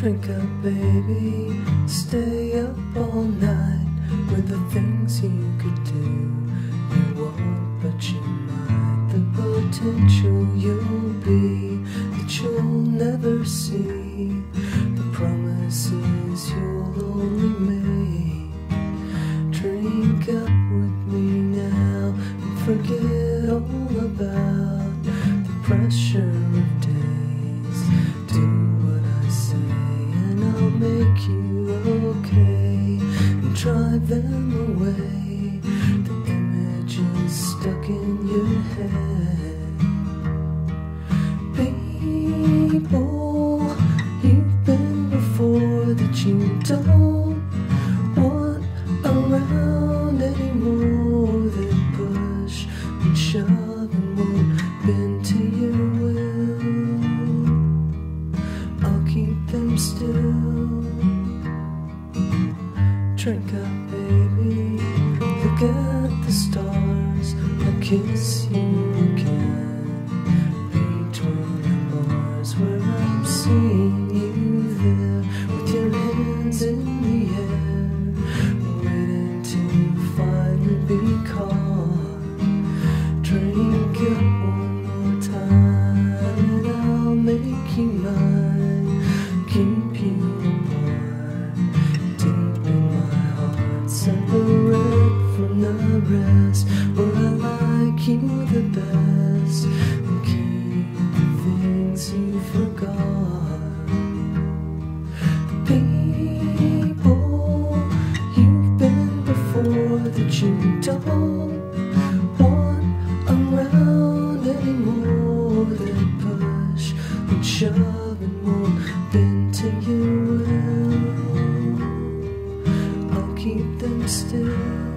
Drink up, baby, stay up all night with the things you could do. You won't, but you might. The potential you'll be that you'll never see. The promises you'll only make. Drink up with me now and forget all about the pressure of days. Do what I say and I'll make you okay and drive them away, the images stuck in your head. People you've been before that you don't want around anymore, that push and shove and won't bend to your will. I'll keep them still. Drink up, baby, look at the stars, I'll kiss you again. Between the bars where I'm seeing you there, with your hands in the air, waiting to finally be caught. Drink up one more time and I'll make you mine, keep you apart, deep in my heart, separate from the rest, where I like you the best and keep the things you forgot. The people you've been before that you don't want around anymore, that push and shove and won't bend to your will. I'll keep them still.